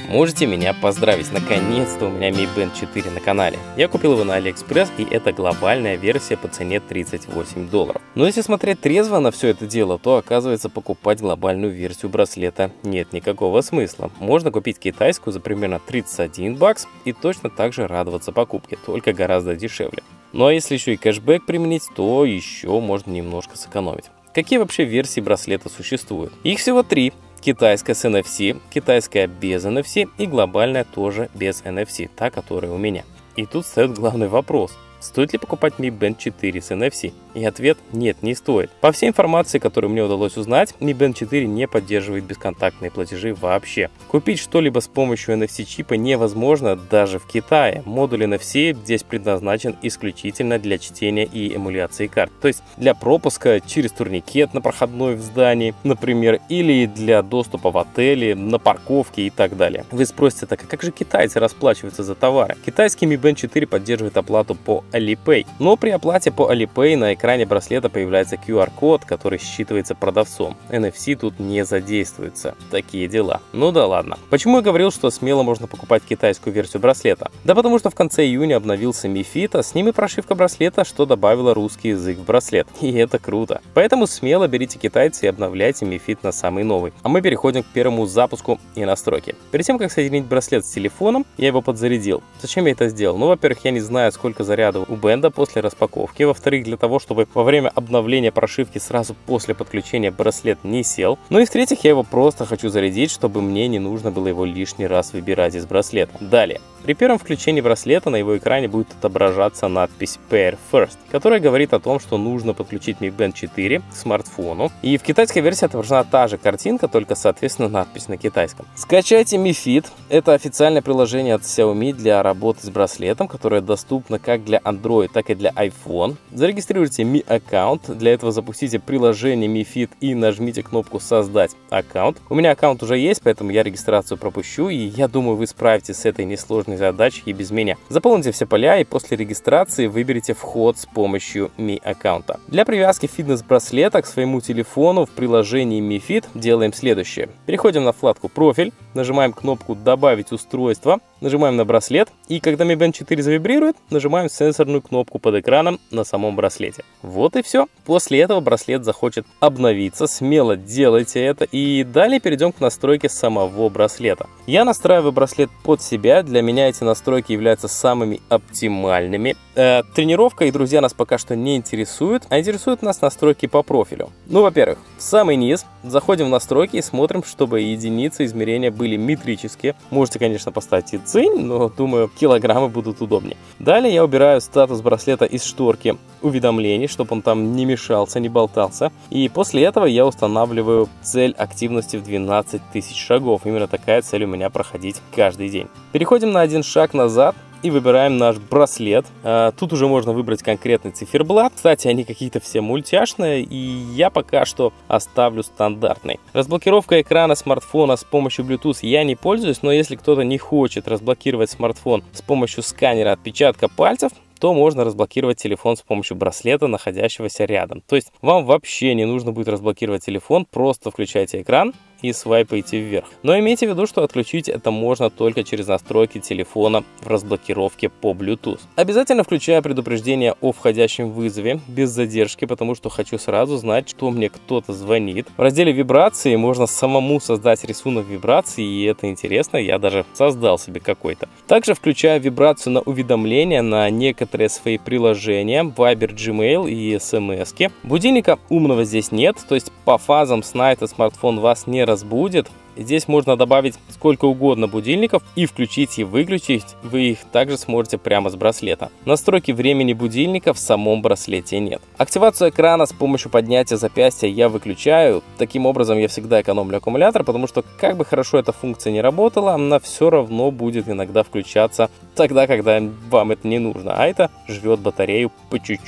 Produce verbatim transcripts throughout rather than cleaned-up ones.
Можете меня поздравить, наконец-то у меня Mi Band четыре на канале. Я купил его на AliExpress, и это глобальная версия по цене тридцать восемь долларов. Но если смотреть трезво на все это дело, то оказывается покупать глобальную версию браслета нет никакого смысла. Можно купить китайскую за примерно тридцать один бакс и точно так же радоваться покупке, только гораздо дешевле. Ну а если еще и кэшбэк применить, то еще можно немножко сэкономить. Какие вообще версии браслета существуют? Их всего три. Китайская с эн эф си, китайская без эн эф си и глобальная тоже без эн эф си, та, которая у меня. И тут встает главный вопрос. Стоит ли покупать Mi Band четыре с эн эф си? И ответ – нет, не стоит. По всей информации, которую мне удалось узнать, Mi Band четыре не поддерживает бесконтактные платежи вообще. Купить что-либо с помощью эн эф си чипа невозможно даже в Китае. Модуль эн эф си здесь предназначен исключительно для чтения и эмуляции карт. То есть для пропуска через турникет на проходной в здании, например, или для доступа в отели, на парковке и так далее. Вы спросите, так а как же китайцы расплачиваются за товары? Китайский Mi Band четыре поддерживает оплату по Alipay. Но при оплате по Alipay на экране браслета появляется ку ар код, который считывается продавцом. эн эф си тут не задействуется. Такие дела. Ну да ладно. Почему я говорил, что смело можно покупать китайскую версию браслета? Да потому что в конце июня обновился Mi Fit, а с ними прошивка браслета, что добавила русский язык в браслет. И это круто. Поэтому смело берите китайцы и обновляйте Mi Fit на самый новый. А мы переходим к первому запуску и настройке. Перед тем, как соединить браслет с телефоном, я его подзарядил. Зачем я это сделал? Ну, во-первых, я не знаю, сколько заряда у бенда после распаковки. Во-вторых, для того, чтобы во время обновления прошивки сразу после подключения браслет не сел. Ну и в-третьих, я его просто хочу зарядить, чтобы мне не нужно было его лишний раз выбирать из браслета. Далее. При первом включении браслета на его экране будет отображаться надпись Pair First, которая говорит о том, что нужно подключить Mi Band четыре к смартфону. И в китайской версии отображена та же картинка, только соответственно надпись на китайском. Скачайте Mi Fit. Это официальное приложение от Xiaomi для работы с браслетом, которое доступно как для Android, так и для iPhone. Зарегистрируйте Mi аккаунт. Для этого запустите приложение Mi Fit и нажмите кнопку «Создать аккаунт». У меня аккаунт уже есть, поэтому я регистрацию пропущу, и я думаю, вы справитесь с этой несложной задачей и без меня. Заполните все поля и после регистрации выберите вход с помощью Mi аккаунта. Для привязки фитнес-браслета к своему телефону в приложении Mi Fit делаем следующее. Переходим на вкладку «Профиль», нажимаем кнопку «Добавить устройство», нажимаем на браслет, и когда Mi Band четыре завибрирует, нажимаем сенсорную кнопку под экраном на самом браслете. Вот и все. После этого браслет захочет обновиться, смело делайте это, и далее перейдем к настройке самого браслета. Я настраиваю браслет под себя, для меня эти настройки являются самыми оптимальными. Э, тренировка и друзья нас пока что не интересуют, а интересуют нас настройки по профилю. Ну, во-первых, в самый низ заходим в настройки и смотрим, чтобы единицы измерения были метрические. Можете, конечно, поставить и цинь, но думаю, килограммы будут удобнее. Далее я убираю статус браслета из шторки уведомлений, чтобы он там не мешался, не болтался. И после этого я устанавливаю цель активности в двенадцать тысяч шагов. Именно такая цель у меня проходить каждый день. Переходим на один шаг назад и выбираем наш браслет. А, тут уже можно выбрать конкретный циферблат. Кстати, они какие-то все мультяшные, и я пока что оставлю стандартный. Разблокировка экрана смартфона с помощью Bluetooth я не пользуюсь, но если кто-то не хочет разблокировать смартфон с помощью сканера отпечатка пальцев, то можно разблокировать телефон с помощью браслета, находящегося рядом. То есть вам вообще не нужно будет разблокировать телефон, просто включайте экран и свайпаете вверх. Но имейте в виду, что отключить это можно только через настройки телефона в разблокировке по Bluetooth. Обязательно включаю предупреждение о входящем вызове без задержки, потому что хочу сразу знать, что мне кто-то звонит. В разделе вибрации можно самому создать рисунок вибрации, и это интересно, я даже создал себе какой-то. Также включаю вибрацию на уведомления на некоторые свои приложения, Viber, Gmail и эс эм эс-ки. Будильника умного здесь нет, то есть по фазам сна этот смартфон вас не разбудит. Здесь можно добавить сколько угодно будильников и включить и выключить. Вы их также сможете прямо с браслета. Настройки времени будильника в самом браслете нет. Активацию экрана с помощью поднятия запястья я выключаю. Таким образом я всегда экономлю аккумулятор, потому что как бы хорошо эта функция не работала, она все равно будет иногда включаться тогда, когда вам это не нужно. А это жрет батарею по чуть-чуть.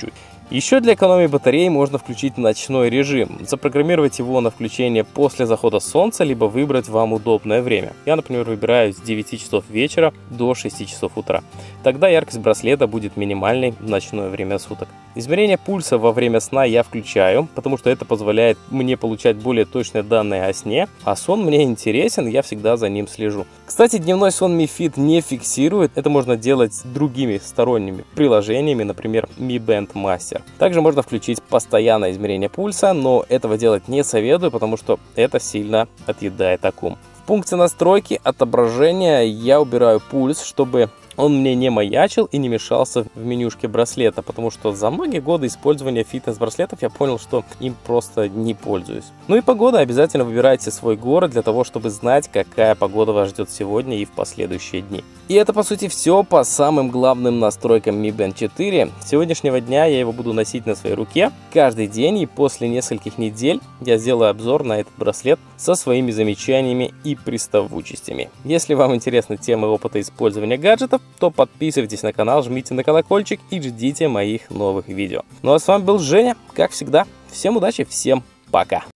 Еще для экономии батареи можно включить ночной режим, запрограммировать его на включение после захода солнца, либо выбрать вам удобное время. Я, например, выбираю с девяти часов вечера до шести часов утра. Тогда яркость браслета будет минимальной в ночное время суток. Измерение пульса во время сна я включаю, потому что это позволяет мне получать более точные данные о сне, а сон мне интересен, я всегда за ним слежу. Кстати, дневной сон Mi Fit не фиксирует, это можно делать с другими сторонними приложениями, например, Mi Band Master. Также можно включить постоянное измерение пульса, но этого делать не советую, потому что это сильно отъедает аккум. В пункте настройки отображения я убираю пульс, чтобы он мне не маячил и не мешался в менюшке браслета, потому что за многие годы использования фитнес-браслетов я понял, что им просто не пользуюсь. Ну и погода. Обязательно выбирайте свой город для того, чтобы знать, какая погода вас ждет сегодня и в последующие дни. И это, по сути, все по самым главным настройкам Mi Band четыре. С сегодняшнего дня я его буду носить на своей руке каждый день, и после нескольких недель я сделаю обзор на этот браслет со своими замечаниями и приставучестями. Если вам интересна тема опыта использования гаджетов, то подписывайтесь на канал, жмите на колокольчик и ждите моих новых видео. Ну а с вами был Женя, как всегда. Всем удачи, всем пока!